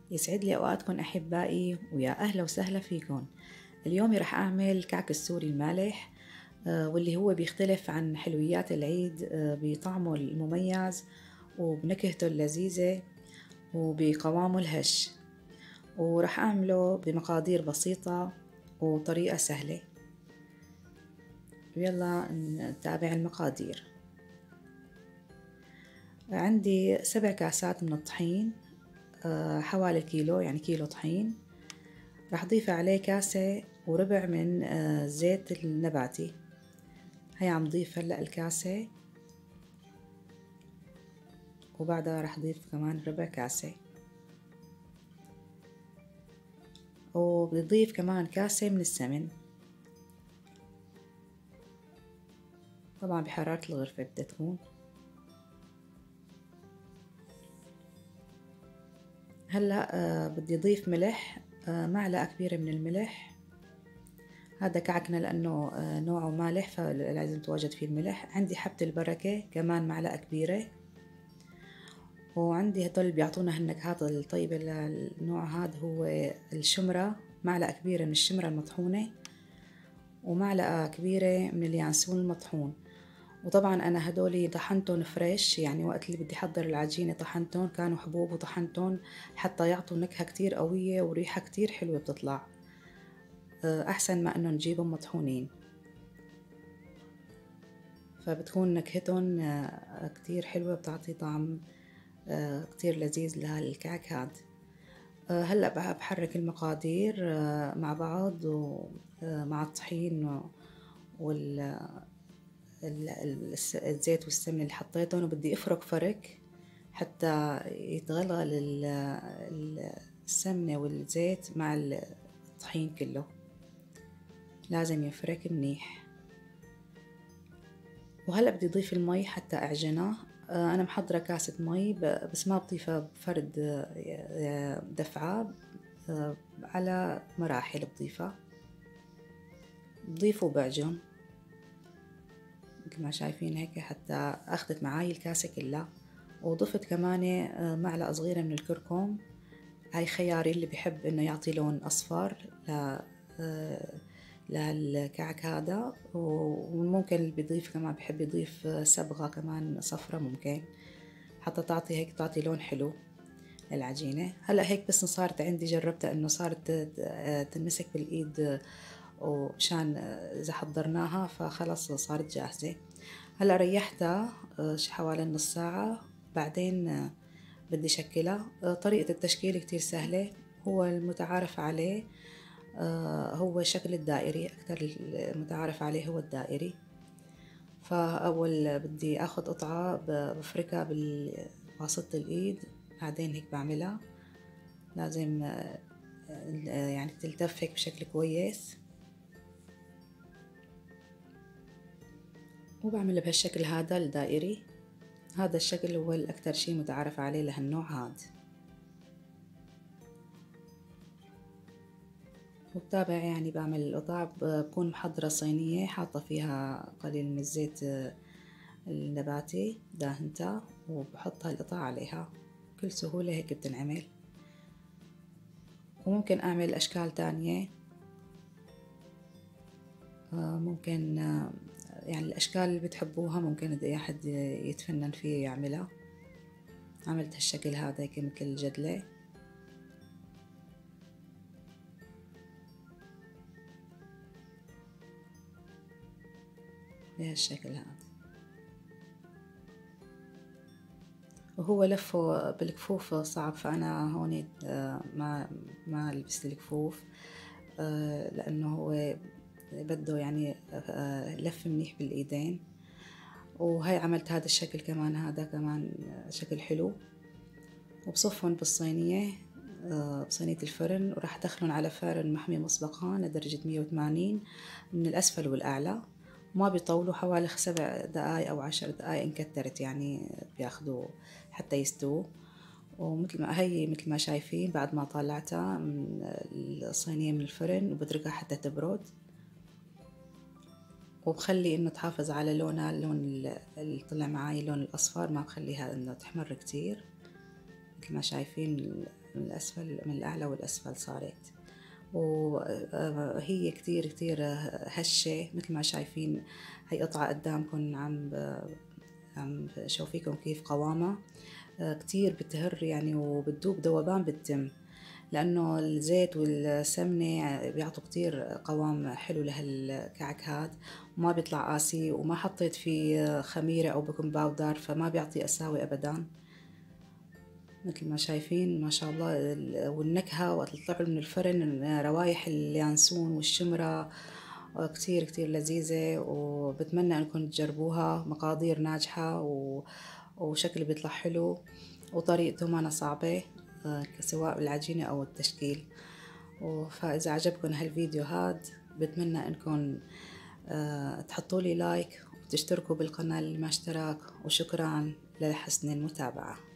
يسعد لي أوقاتكم أحبائي، ويا أهلا وسهلا فيكم. اليوم رح أعمل كعك السوري المالح، واللي هو بيختلف عن حلويات العيد بطعمه المميز وبنكهته اللذيذة وبقوامه الهش. ورح أعمله بمقادير بسيطة وطريقة سهلة. يلا نتابع المقادير. عندي 7 كاسات من الطحين، حوالي كيلو، يعني كيلو طحين. رح أضيف عليه كاسة وربع من زيت النباتي. هي عم ضيف هلأ الكاسة، وبعدها رح أضيف كمان ربع كاسة، وبضيف كمان كاسة من السمن، طبعا بحرارة الغرفة بدها تكون. هلأ بدي أضيف ملح، معلقة كبيرة من الملح. هذا كعكنا لأنه نوعه مالح فلازم تواجد فيه الملح. عندي حبة البركة كمان معلقة كبيرة. وعندي هدول بيعطونا هالنكهات الطيبة للنوع هذا هو الشمرة، معلقة كبيرة من الشمرة المطحونة ومعلقة كبيرة من اليانسون المطحون. وطبعا أنا هدولي طحنتهم فريش، يعني وقت اللي بدي أحضر العجينة طحنتهم، كانوا حبوب وطحنتهم حتى يعطوا نكهة كتير قوية وريحة كتير حلوة بتطلع، أحسن ما أنه نجيبهم مطحونين، فبتكون نكهتهم كتير حلوة، بتعطي طعم كتير لذيذ لهالكعك هاد. هلأ بحرك المقادير مع بعض ومع الطحين والزيت والسمنة اللي حطيتهم، وبدي أفرك فرك حتى يتغلغل السمنة والزيت مع الطحين كله، لازم ينفرك منيح. وهلأ بدي أضيف المي حتى أعجنه. أنا محضرة كاسة مي، بس ما بضيفها بفرد دفعة، على مراحل بضيفها، بضيفه وبعجن مثل ما شايفين هيك حتى أخذت معاي الكاسة كلها. وضفت كمان معلقة صغيرة من الكركم، هاي خياري اللي بحب إنه يعطي لون أصفر للكعك هذا. وممكن اللي بيضيف كمان بحب يضيف صبغة كمان صفرة ممكن، حتى تعطي لون حلو للعجينة. هلأ هيك بس صارت عندي، جربتها إنه صارت تنمسك بالإيد، ومشان إذا حضرناها فخلص صارت جاهزة. هلأ ريحتها حوالي نص ساعة، بعدين بدي شكلها. طريقة التشكيل كتير سهلة، هو المتعارف عليه هو الشكل الدائري، أكثر المتعارف عليه هو الدائري. فأول بدي أخذ قطعة بفركها بواسطة الإيد، بعدين هيك بعملها، لازم يعني تلتف هيك بشكل كويس، وبعملها بهالشكل هذا الدائري. هذا الشكل هو الأكثر شي متعارف عليه لهالنوع هذا. وبتابع يعني بعمل القطع، بكون محضرة صينية حاطة فيها قليل من الزيت النباتي داهنتها، وبحط هالقطع عليها بكل سهولة. هيك بتنعمل. وممكن أعمل أشكال تانية، ممكن يعني الأشكال اللي بتحبوها ممكن أي أحد يتفنن فيه يعملها. عملت هالشكل هذا هيك مثل الجدلة بهالشكل هذا. وهو لفه بالكفوف صعب، فأنا هون ما لبست الكفوف، لأنه هو بده يعني لف منيح بالإيدين. وهي عملت هذا الشكل كمان، هذا كمان شكل حلو. وبصفهم بالصينية، بصينية الفرن، وراح أدخلهم على فرن محمي مسبقا لدرجة 180 من الأسفل والأعلى. ما بيطولوا، حوالي 7 دقايق أو 10 دقايق إن كترت، يعني بياخدوا حتى يستووا. ومثل ما شايفين بعد ما طلعتها من الصينية من الفرن، وبتركها حتى تبرد، وبخلي إنه تحافظ على لونها، اللون اللي طلع معاي اللون الأصفر، ما بخليها إنه تحمر كتير. مثل ما شايفين من الأسفل، من الأعلى والأسفل صارت. وهي كتير كتير هشة مثل ما شايفين. هي قطعة قدامكم عم شوفيكم كيف قوامها كتير بتهر يعني، وبتدوب ذوبان بالتم، لأنه الزيت والسمنة بيعطوا كتير قوام حلو لهالكعك هاد، وما بيطلع قاسي، وما حطيت فيه خميرة أو بيكنج باودر، فما بيعطي قساوي أبداً مثل ما شايفين ما شاء الله. والنكهة وقت تطلع من الفرن روايح اليانسون والشمرة كتير كتير لذيذة، وبتمنى انكم تجربوها. مقادير ناجحة وشكل بيطلع حلو، وطريقته ما صعبة سواء بالعجينة أو التشكيل. فإذا عجبكم هالفيديو هاد بتمنى انكم تحطوا لي لايك وتشتركوا بالقناة اللي ما اشترك، وشكرا لحسن المتابعة.